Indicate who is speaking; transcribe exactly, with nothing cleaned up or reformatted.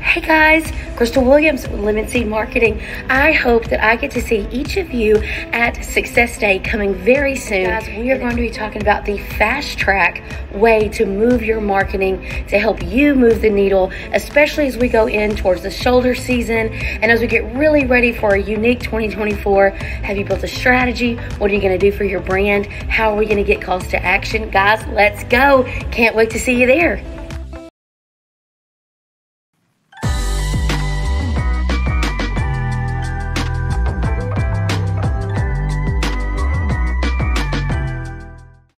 Speaker 1: Hey guys, Crystal Williams with LemonSeed Marketing. I hope that I get to see each of you at Success Day coming very soon. Guys, we are going to be talking about the fast track way to move your marketing to help you move the needle, especially as we go in towards the shoulder season and as we get really ready for a unique twenty twenty-four. Have you built a strategy? What are you going to do for your brand? How are we going to get calls to action? Guys, let's go. Can't wait to see you there.